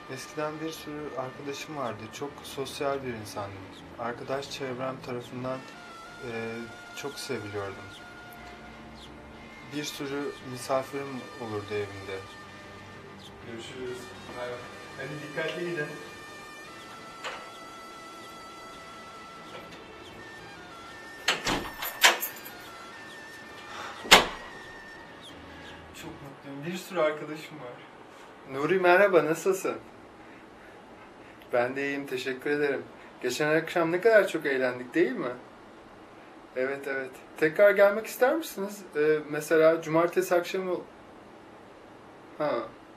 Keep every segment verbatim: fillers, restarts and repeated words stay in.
Eskiden bir sürü arkadaşım vardı. Çok sosyal bir insandım. Arkadaş çevrem tarafından eee, çok seviliyordum. Bir sürü misafirim olurdu evimde. Görüşürüz. Bay bay. Hadi dikkatli gidin. Çok mutluyum. Bir sürü arkadaşım var. Nuri merhaba, nasılsın? Ben de iyiyim, teşekkür ederim. Geçen akşam ne kadar çok eğlendik değil mi? Evet evet. Tekrar gelmek ister misiniz? Ee, mesela cumartesi akşamı... Ha,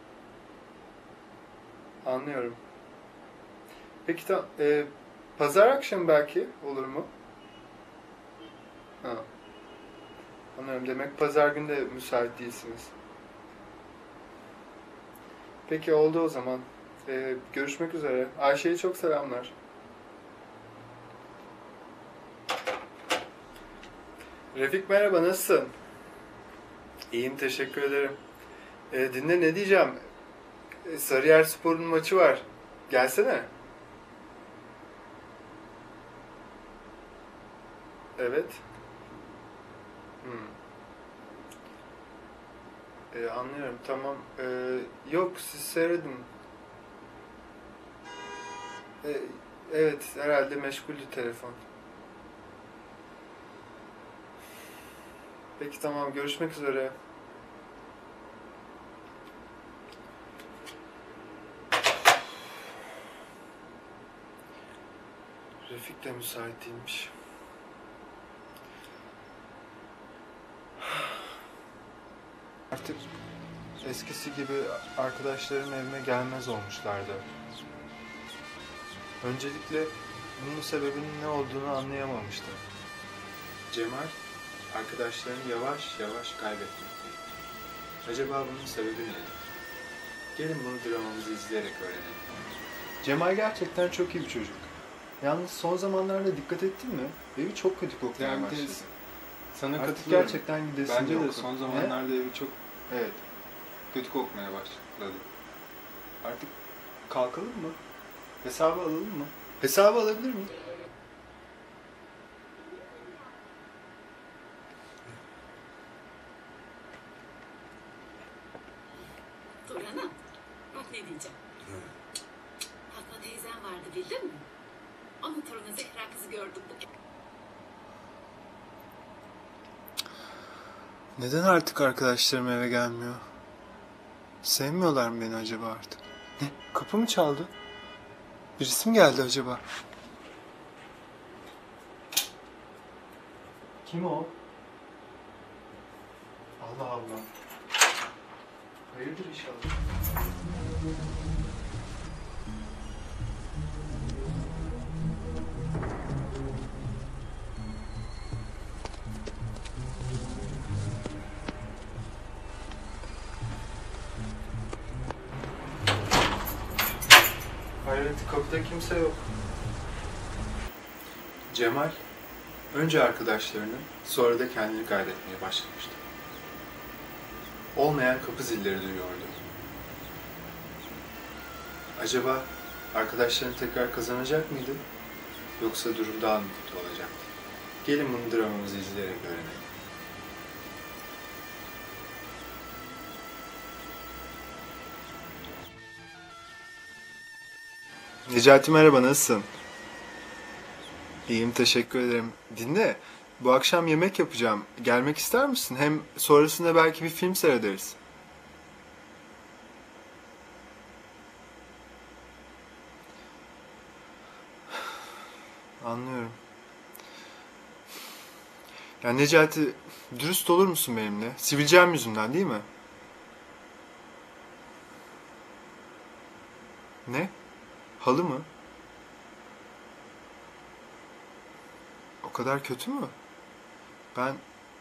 anlıyorum. Peki tamam. Ee, pazar akşamı belki olur mu? Ha, anlıyorum. Demek pazar günü de müsait değilsiniz. Peki oldu o zaman. Ee, görüşmek üzere. Ayşe'ye çok selamlar. Refik merhaba, nasılsın? İyiyim, teşekkür ederim. Ee, dinle ne diyeceğim. Ee, Sarıyer Spor'un maçı var. Gelsene. Evet. Hmm. Ee, anlıyorum, tamam. Ee, yok, siz seyredin. Ee, evet, herhalde meşguldü telefon. Peki tamam, görüşmek üzere. Refik de müsait değilmiş. Artık eskisi gibi arkadaşlarım evime gelmez olmuşlardı. Öncelikle bunun sebebinin ne olduğunu anlayamamıştım. Cemal, arkadaşlarını yavaş yavaş kaybetmekteydi. Acaba bunun sebebi neydi? Gelin bunu dramamızı izleyerek öğrenelim. Cemal gerçekten çok iyi bir çocuk. Yalnız son zamanlarda dikkat ettin mi? Evi çok kötü kokmaya Yani başladı. sana Artık katılıyorum. gerçekten gidesin Bence de yok. son zamanlarda evi çok Evet. kötü kokmaya başladı. Artık kalkalım mı? Hesabı alalım mı? Hesabı alabilir miyim? Turana, bak ne diyeceğim. Fatma teyzem vardı bildin mi? Onun torunu Zehra kızı gördük bugün. Neden artık arkadaşlarım eve gelmiyor? Sevmiyorlar mı beni acaba artık? Ne? Kapı mı çaldı? Birisi mi geldi acaba? Kim o? Allah Allah. Hayırdır inşallah. Hayret, kapıda kimse yok. Cemal, önce arkadaşlarını, sonra da kendini kaydetmeye başlamıştı. Olmayan kapı zilleri duyuyordu. Acaba arkadaşlarını tekrar kazanacak mıydı? Yoksa durum daha mı kötü olacaktı? Gelin bunu dramamızı izleyerek öğrenelim. Necati merhaba, nasılsın? İyiyim, teşekkür ederim. Dinle, bu akşam yemek yapacağım. Gelmek ister misin? Hem sonrasında belki bir film seyrederiz. Anlıyorum. Ya Necati, dürüst olur musun benimle? Sivilcem yüzünden değil mi? Ne? Halı mı? O kadar kötü mü? Ben...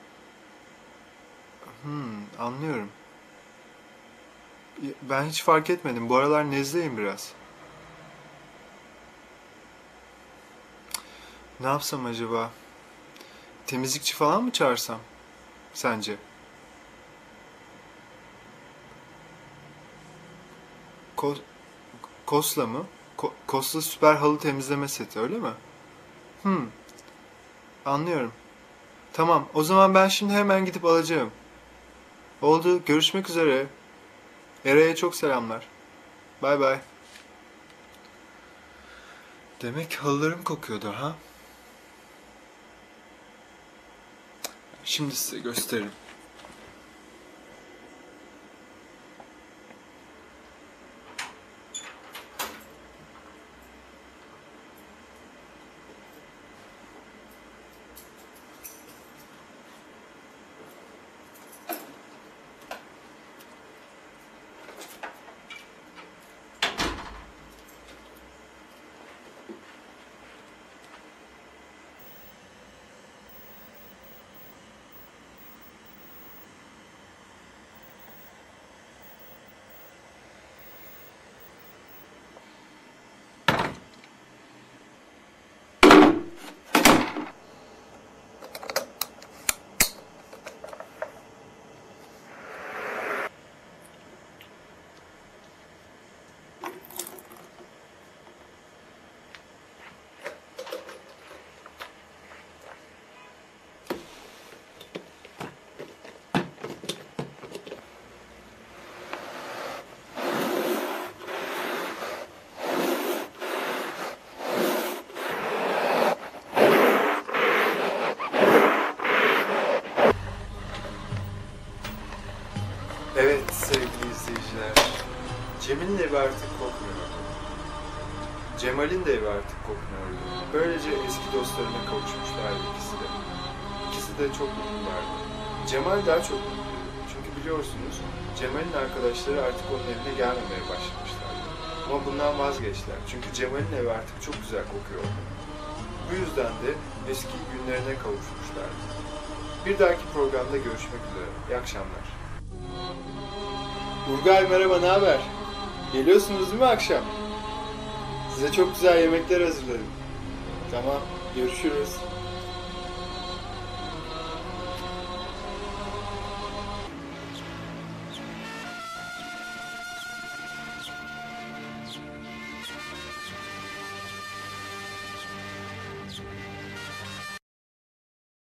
Hmm, anlıyorum. Ben hiç fark etmedim. Bu aralar nezleyim biraz. Ne yapsam acaba? Temizlikçi falan mı çağırsam? Sence? Ko Kosla mı? Ko- Kosla süper halı temizleme seti, öyle mi? Hmm. Anlıyorum. Tamam, o zaman ben şimdi hemen gidip alacağım. Oldu, görüşmek üzere. Eray'a çok selamlar. Bay bay. Demek halılarım kokuyordu ha? Şimdi size gösteririm. Evet sevgili izleyiciler, Cem'in evi artık kokmuyordu. Cemal'in de evi artık kokmuyordu. Böylece eski dostlarına kavuşmuşlardı ikisi de. İkisi de çok mutlulardı. Cemal daha çok mutluydu. Çünkü biliyorsunuz Cemal'in arkadaşları artık onun evine gelmemeye başlamışlardı. Ama bundan vazgeçtiler. Çünkü Cemal'in evi artık çok güzel kokuyordu. Bu yüzden de eski günlerine kavuşmuşlardı. Bir dahaki programda görüşmek üzere. İyi akşamlar. Urgay merhaba, ne haber? Geliyorsunuz değil mi akşam? Size çok güzel yemekler hazırladım. Tamam, görüşürüz.